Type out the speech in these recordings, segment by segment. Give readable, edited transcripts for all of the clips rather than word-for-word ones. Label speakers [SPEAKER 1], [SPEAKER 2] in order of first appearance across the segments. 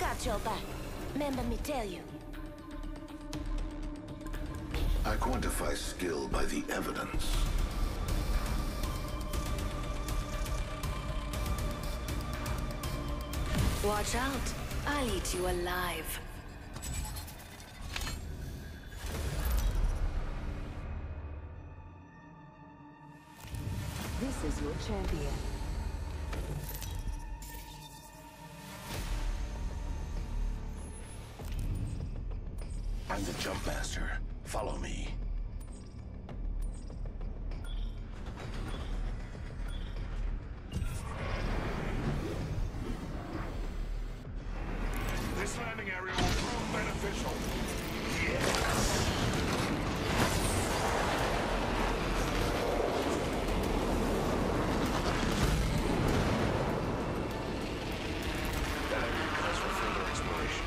[SPEAKER 1] got your back. Remember me tell you.
[SPEAKER 2] I quantify skill by the evidence.
[SPEAKER 1] Watch out. I'll eat you alive.
[SPEAKER 3] This is your champion.
[SPEAKER 2] I'm the jump master. Follow me.
[SPEAKER 4] This landing area will prove beneficial.
[SPEAKER 2] That area calls for further exploration.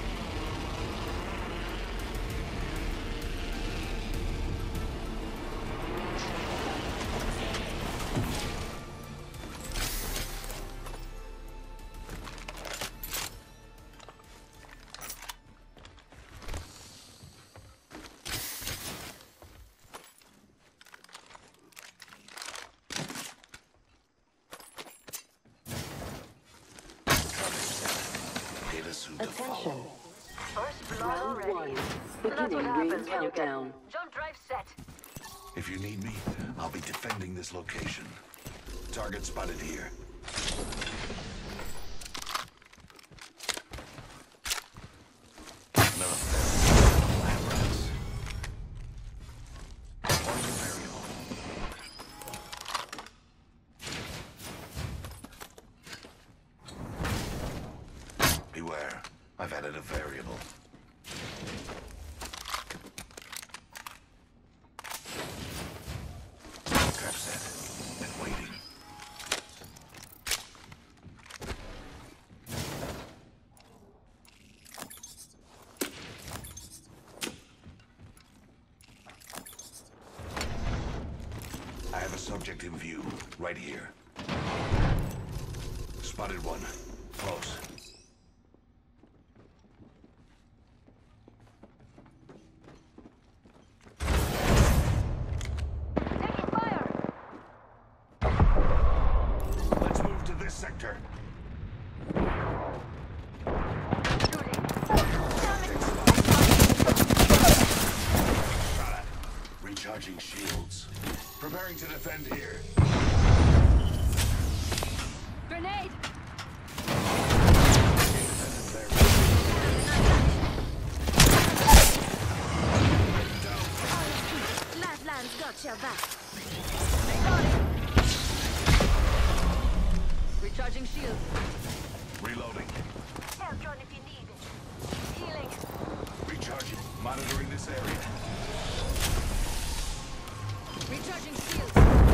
[SPEAKER 3] Attention.
[SPEAKER 5] First blood
[SPEAKER 3] Round
[SPEAKER 5] already.
[SPEAKER 3] one.
[SPEAKER 5] That's what
[SPEAKER 3] Beginning ring
[SPEAKER 5] happens when you get
[SPEAKER 3] countdown.
[SPEAKER 5] jump drive set.
[SPEAKER 2] If you need me, I'll be defending this location. Target spotted here. None of them. Lab rats. One variable. Beware. I've added a variable. Trap set and waiting. I have a subject in view, right here. Spotted one. Close.
[SPEAKER 5] Taking fire.
[SPEAKER 4] Let's move to this sector.
[SPEAKER 5] Shooting.
[SPEAKER 2] Shot at. Recharging shields.
[SPEAKER 4] Preparing to defend here.
[SPEAKER 5] Grenade.
[SPEAKER 1] Lifelines got your back.
[SPEAKER 5] Recharging shield.
[SPEAKER 2] Reloading.
[SPEAKER 5] Help run if you need it. Healing.
[SPEAKER 2] Recharging. Monitoring this area.
[SPEAKER 5] Recharging shield.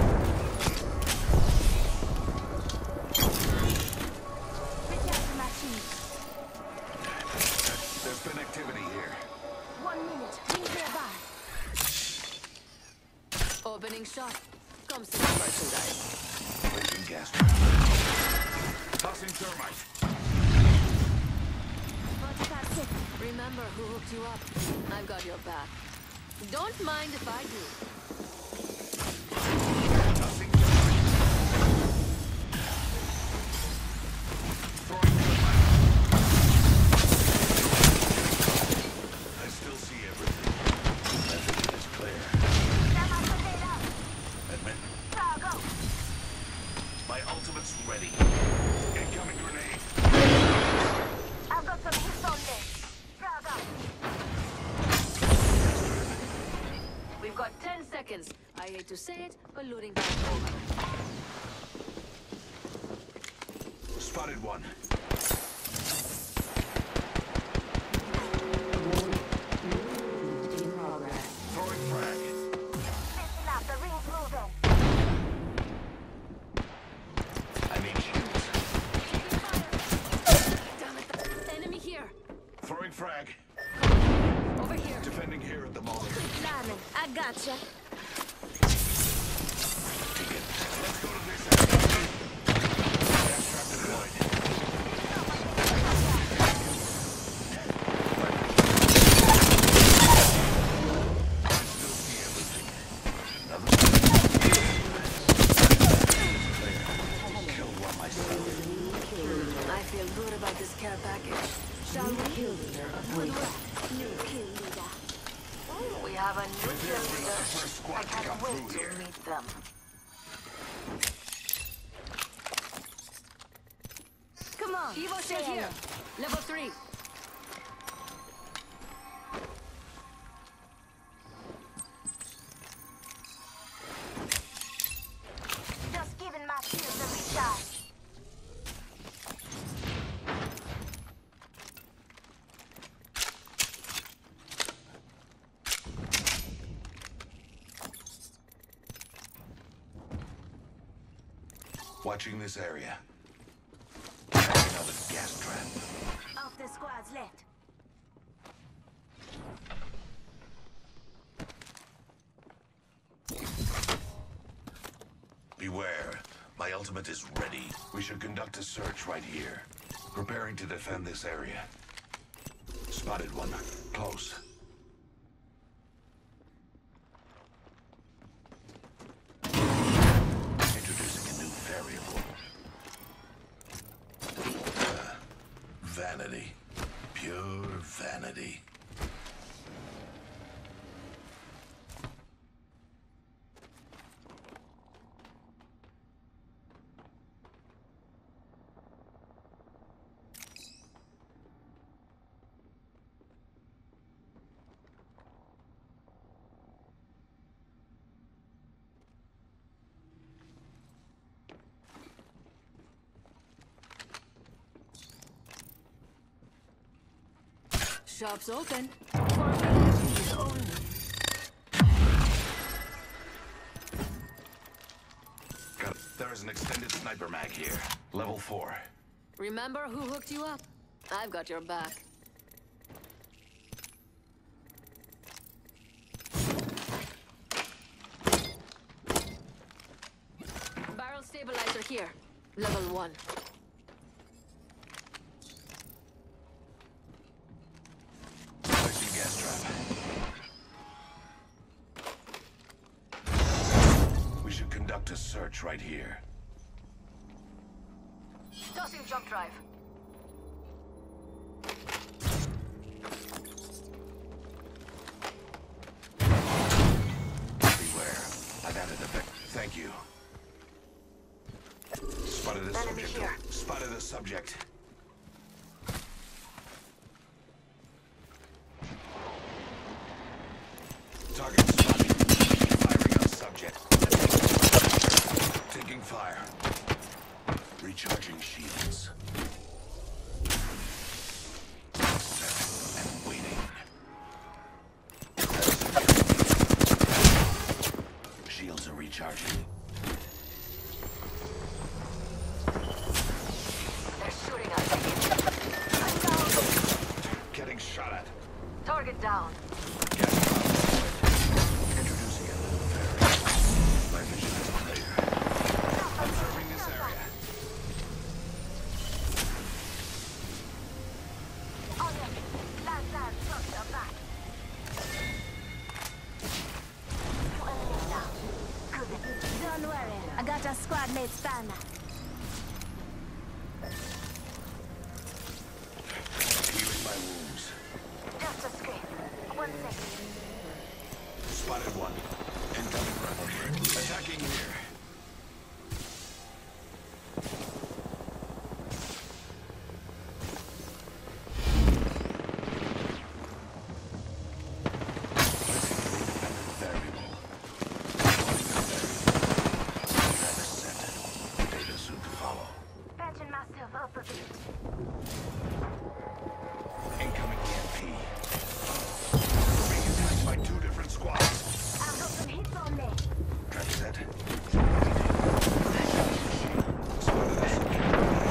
[SPEAKER 1] Recharge machine.
[SPEAKER 2] There's been activity here.
[SPEAKER 1] 1 minute. Rings nearby.
[SPEAKER 5] Opening shot. Come see the merchandise.
[SPEAKER 2] Placing gas.
[SPEAKER 4] Tossing thermite.
[SPEAKER 1] 45 seconds.
[SPEAKER 5] Remember who hooked you up. I've got your back. Don't mind if I do.
[SPEAKER 4] Tossing thermite. Throwing thermite.
[SPEAKER 2] I still see everything. Everything is clear. Admit. My ultimate's ready.
[SPEAKER 4] Incoming grenade.
[SPEAKER 5] I've got some hits on this. We've got 10 seconds. I hate to say it, but looting time over.
[SPEAKER 2] Spotted one.
[SPEAKER 3] In progress.
[SPEAKER 2] Throwing frag.
[SPEAKER 5] Listen up, the ring's moving.
[SPEAKER 2] I need shields.
[SPEAKER 5] Damn it. Enemy here.
[SPEAKER 2] Throwing frag.
[SPEAKER 5] Over here.
[SPEAKER 2] Defending here at the mall.
[SPEAKER 1] Lineman, I gotcha.
[SPEAKER 2] Let's go to this area. Gas trap deployed.
[SPEAKER 5] feel good about this care package. Shall
[SPEAKER 3] New
[SPEAKER 5] we?
[SPEAKER 3] kill leader appointed.
[SPEAKER 5] New kill leader. We have a new kill leader.
[SPEAKER 4] First squad
[SPEAKER 5] I
[SPEAKER 4] to
[SPEAKER 5] can't
[SPEAKER 4] come
[SPEAKER 5] wait
[SPEAKER 4] through
[SPEAKER 5] to
[SPEAKER 4] here.
[SPEAKER 5] meet them. Come on. Evo shield here. Level 3.
[SPEAKER 6] Just giving my shields a recharge.
[SPEAKER 2] Watching this area. Another gas trap.
[SPEAKER 6] Of the squads left.
[SPEAKER 2] Beware. My ultimate is ready. We should conduct a search right here. Preparing to defend this area. Spotted one. Close. Introducing a new variable. Vanity. Pure vanity.
[SPEAKER 5] Shop's open. For VIPs only.
[SPEAKER 2] There is an extended sniper mag here. Level 4.
[SPEAKER 5] Remember who hooked you up? I've got your back. Barrel stabilizer here. Level 1.
[SPEAKER 2] Placing gas trap. We should conduct a search right here.
[SPEAKER 5] Tossing jump drive.
[SPEAKER 2] Beware. I've added a vec. Thank you. Spotted a
[SPEAKER 6] Enemy
[SPEAKER 2] subject.
[SPEAKER 6] here.
[SPEAKER 2] Spotted a subject. Target spotted. Firing on subject. Taking fire. Recharging shields. Set and waiting. Shields are recharging.
[SPEAKER 5] They're shooting us.
[SPEAKER 2] Getting shot at.
[SPEAKER 5] Target down.
[SPEAKER 2] Gas trap. Introducing a new variable. My vision is clear. Observing this area.
[SPEAKER 6] On them. Land, touch your back. Two enemies down. Good. Don't worry. I got your squad mates banner.
[SPEAKER 2] Healing my wounds.
[SPEAKER 6] Just a scrape. 1 second.
[SPEAKER 2] Spotted one. Incoming rifle. Attacking here. Variable. Driver set. Data soon to follow.
[SPEAKER 6] Patching myself up a bit.
[SPEAKER 2] Incoming EMP. Being attacked by 2 different squads.
[SPEAKER 6] I've got some hits on me.
[SPEAKER 2] Trap set. Spotted a subject.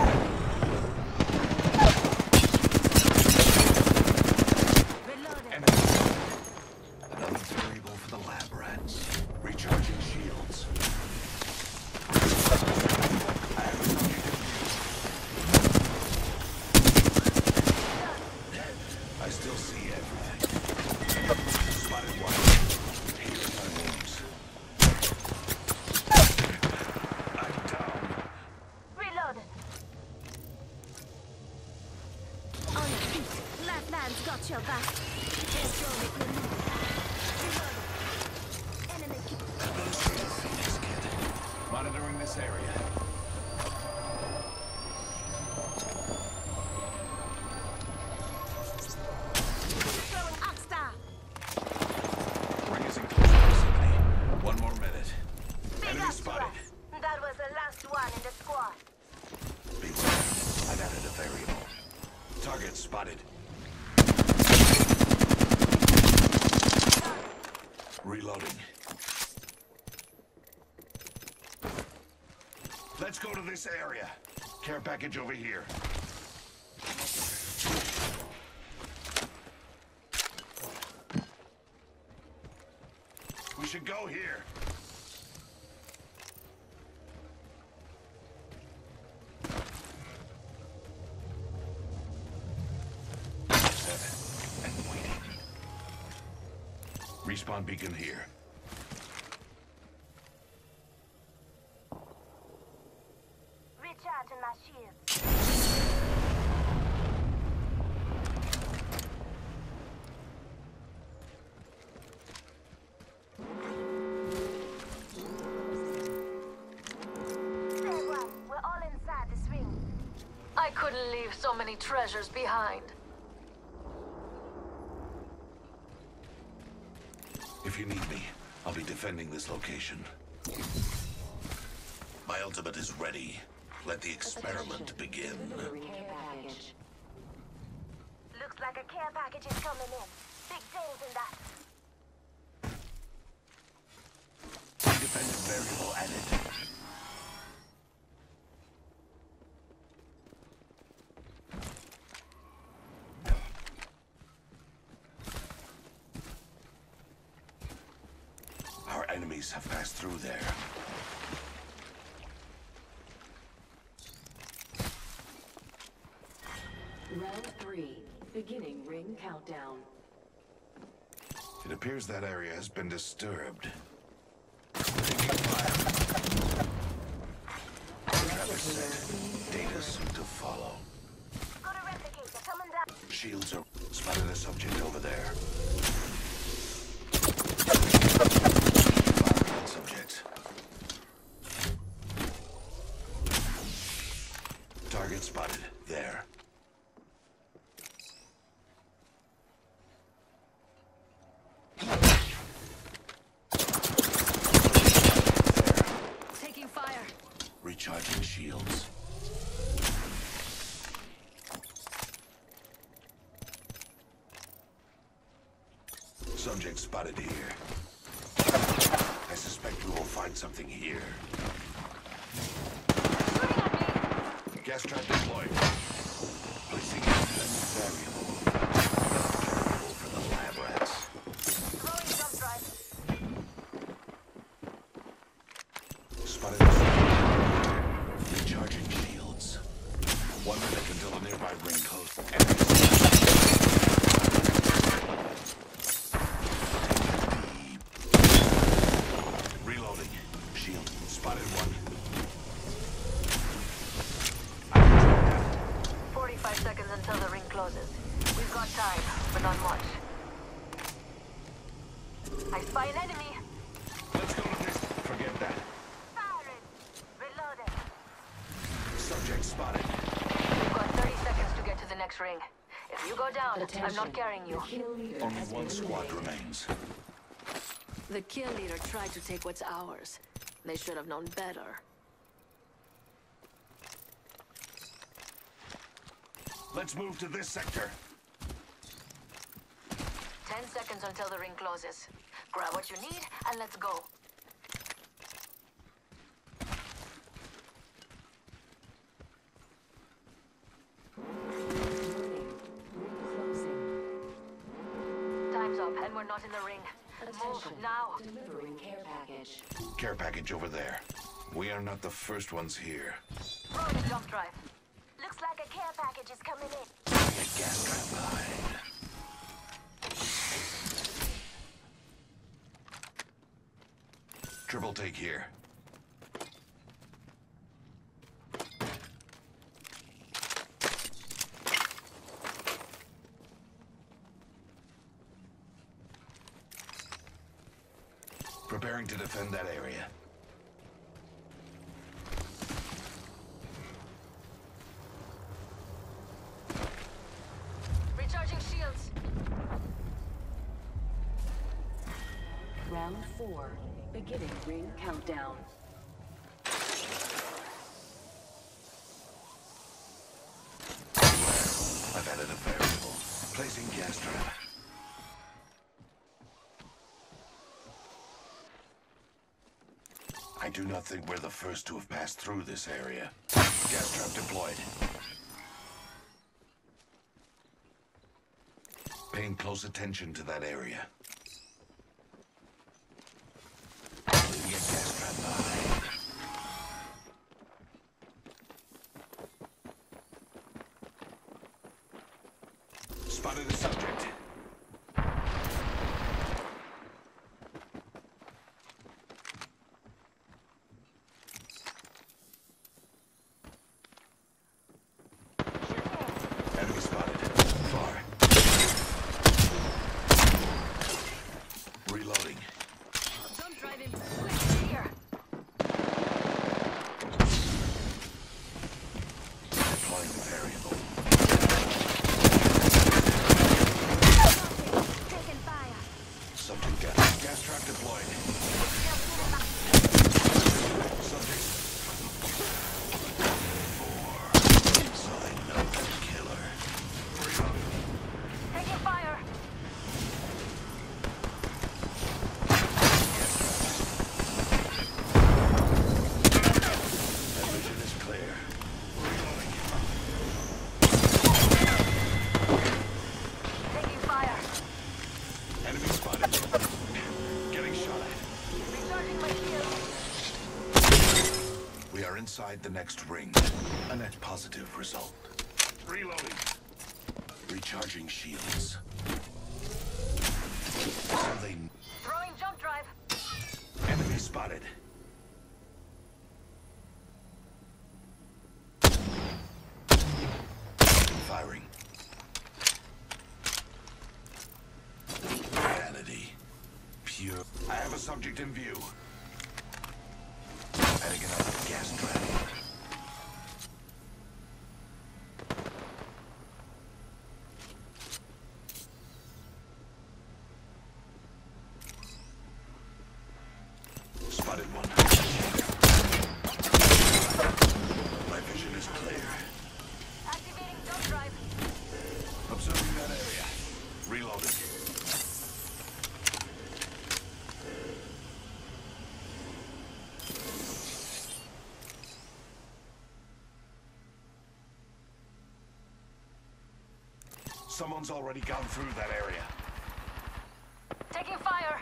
[SPEAKER 6] Reloading.
[SPEAKER 2] Enemy. Another variable for the lab rats. Recharging shields. I have a subject in view.
[SPEAKER 6] Champions got your back. Let's go make me move. Enemy kill.
[SPEAKER 2] Administrator Phoenix Kid. Monitoring this area.
[SPEAKER 6] Throwing Oxstar.
[SPEAKER 2] Ring is in close proximity. 1 more minute.
[SPEAKER 6] Big
[SPEAKER 2] Enemy
[SPEAKER 6] up to
[SPEAKER 2] spotted.
[SPEAKER 6] us. That was the last one in the squad.
[SPEAKER 2] Beware. I've added a variable. Target spotted. Reloading. Let's go to this area. Care package over here. We should go here. And waiting. Respawn beacon here.
[SPEAKER 6] Recharging my shield. Say what? We're all inside this ring.
[SPEAKER 5] I couldn't leave so many treasures behind.
[SPEAKER 2] If you need me, I'll be defending this location. My ultimate is ready. Let the experiment begin.
[SPEAKER 3] Delivering care package.
[SPEAKER 6] Looks like a care package is coming in. Big things in that.
[SPEAKER 2] Independent variable added. Our enemies have passed through there.
[SPEAKER 3] Round 3. Beginning ring countdown.
[SPEAKER 2] It appears that area has been disturbed. Taking fire. Trapper set. Data soon to follow.
[SPEAKER 6] Got a replicator coming down.
[SPEAKER 2] Shields are spotted a subject over there. Firing on subjects. Target spotted there.
[SPEAKER 5] Taking fire.
[SPEAKER 2] Recharging shields. Subject spotted here. I suspect we will find something here. Gas trap deployed. Placing independent variable. Variable for the lab rats.
[SPEAKER 6] Throwing jump drive.
[SPEAKER 2] Spotted the subject. Recharging shields. 1 minute until a nearby ring closes. Reloading. Shield. Spotted one.
[SPEAKER 5] 45 seconds until the ring closes. We've got time, but not much. I spy an enemy.
[SPEAKER 2] Let's go to this. Forget that.
[SPEAKER 6] Firing. Reloading.
[SPEAKER 2] Subject spotted.
[SPEAKER 5] We've got 30 seconds to get to the next ring. If you go down,
[SPEAKER 3] Attention.
[SPEAKER 5] I'm not carrying you.
[SPEAKER 3] The kill leader
[SPEAKER 2] Only
[SPEAKER 3] has
[SPEAKER 2] one
[SPEAKER 3] been
[SPEAKER 2] squad
[SPEAKER 3] eliminated.
[SPEAKER 2] remains.
[SPEAKER 5] The kill leader tried to take what's ours. They should have known better.
[SPEAKER 2] Let's move to this sector.
[SPEAKER 5] 10 seconds until the ring closes. Grab what you need and let's go. Time's up and we're not in the ring. Move
[SPEAKER 3] Attention.
[SPEAKER 5] now.
[SPEAKER 3] Delivering care package.
[SPEAKER 2] Care package over there. We are not the first ones here.
[SPEAKER 5] Throwing a jump drive.
[SPEAKER 6] Looks like a care package is coming in.
[SPEAKER 2] A gas trap behind. Triple take here. Preparing to defend that area.
[SPEAKER 5] Recharging shields.
[SPEAKER 3] Round 4. Beginning ring countdown.
[SPEAKER 2] I've added a variable. Placing gas trap. I do not think we're the first to have passed through this area. Gas trap deployed. Paying close attention to that area. Leaving a gas trap behind. Spotted a subject. Enemy spotted. Far. Reloading.
[SPEAKER 5] Jump driving. Quick, here.
[SPEAKER 2] Deploying variable.
[SPEAKER 6] Taking fire.
[SPEAKER 2] Subject down. Gas trap deployed. Subject. 4. Sign of the killer. Reloading.
[SPEAKER 6] Taking fire.
[SPEAKER 2] That vision is clear. Reloading.
[SPEAKER 6] Taking fire.
[SPEAKER 2] Enemy spotted. Getting shot at.
[SPEAKER 6] Recharging my shield.
[SPEAKER 2] We are inside the next ring. A net positive result.
[SPEAKER 4] Reloading.
[SPEAKER 2] Recharging shields. Something.
[SPEAKER 6] Throwing jump drive.
[SPEAKER 2] Enemy spotted. Firing. Vanity. Pure. I have a subject in view. Adding another gas trap. Spotted one. My vision is clear.
[SPEAKER 6] Activating jump drive.
[SPEAKER 2] Observing that area. Reloading. Someone's already gone through that area.
[SPEAKER 6] Taking fire.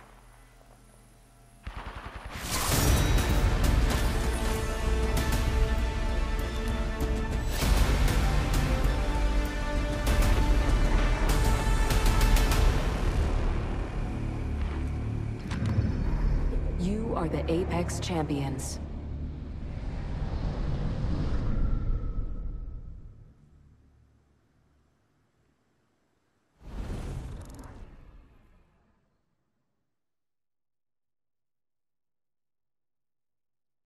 [SPEAKER 3] You are the Apex Champions.